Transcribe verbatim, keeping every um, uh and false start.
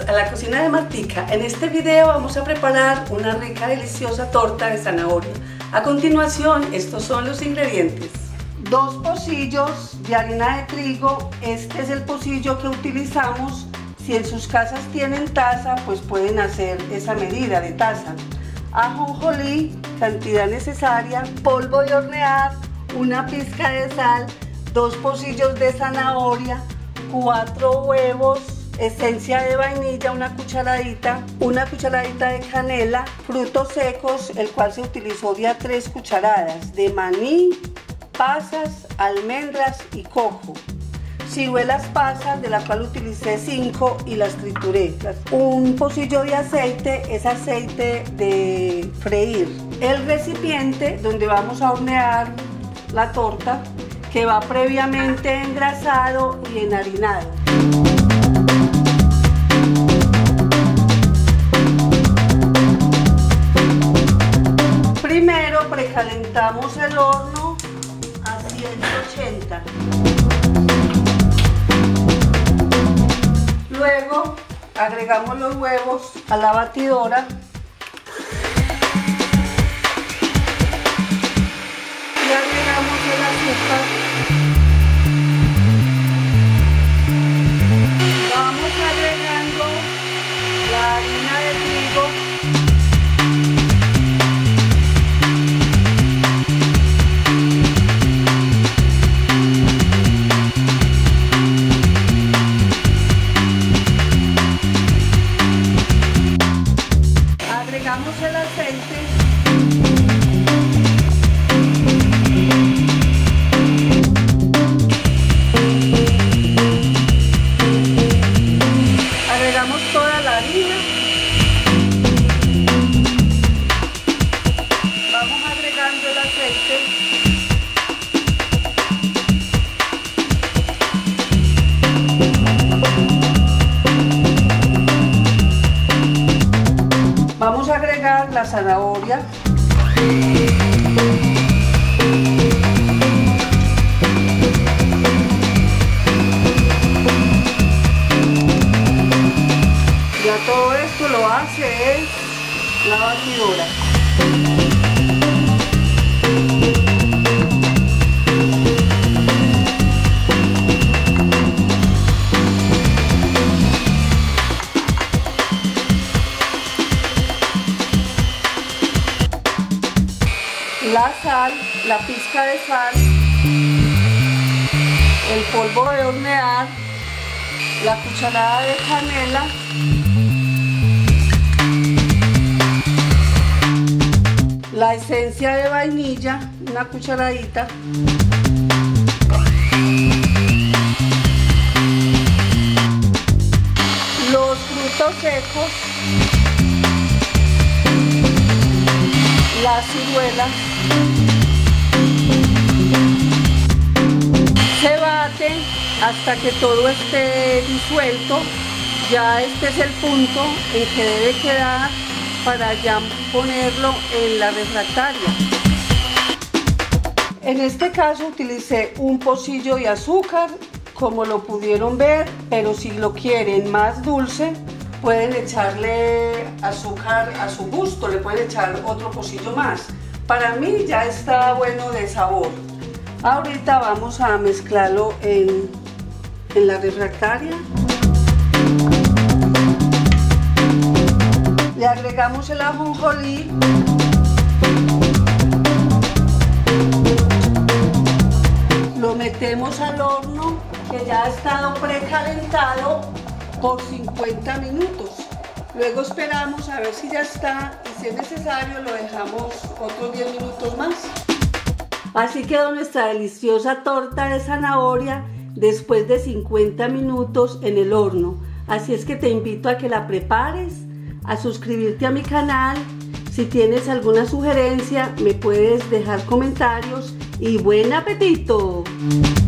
a la cocina de Martica. En este video vamos a preparar una rica, deliciosa torta de zanahoria. A continuación, estos son los ingredientes. Dos pocillos de harina de trigo. Este es el pocillo que utilizamos. Si en sus casas tienen taza, pues pueden hacer esa medida de taza. Ajonjolí, cantidad necesaria. Polvo de hornear, una pizca de sal, dos pocillos de zanahoria, cuatro huevos, esencia de vainilla, una cucharadita, una cucharadita de canela, frutos secos, el cual se utilizó de a tres cucharadas, de maní, pasas, almendras y coco. Ciruelas pasas, de la cual utilicé cinco y las trituré. Un pocillo de aceite, es aceite de freír. El recipiente donde vamos a hornear la torta, que va previamente engrasado y enharinado. Primero precalentamos el horno a ciento ochenta. Luego agregamos los huevos a la batidora y agregamos el azúcar. Vamos agregando la harina de trigo. Agregamos el aceite. Agregamos toda la harina. Vamos agregando el aceite. Vamos a agregar la zanahoria. Ya todo esto lo hace es la batidora. La sal, la pizca de sal, el polvo de hornear, la cucharada de canela, la esencia de vainilla, una cucharadita, los frutos secos, las ciruelas. Se bate hasta que todo esté disuelto. Ya este es el punto en que debe quedar para ya ponerlo en la refractaria. En este caso utilicé un pocillo de azúcar, como lo pudieron ver, pero si lo quieren más dulce, pueden echarle azúcar a su gusto, le pueden echar otro pocillo más. Para mí ya está bueno de sabor. Ahorita vamos a mezclarlo en, en la refractaria. Le agregamos el ajonjolí. Lo metemos al horno, que ya ha estado precalentado, por cincuenta minutos. Luego esperamos a ver si ya está y si es necesario lo dejamos otros diez minutos más. Así quedó nuestra deliciosa torta de zanahoria después de cincuenta minutos en el horno. Así es que te invito a que la prepares, a suscribirte a mi canal. Si tienes alguna sugerencia me puedes dejar comentarios y ¡buen apetito!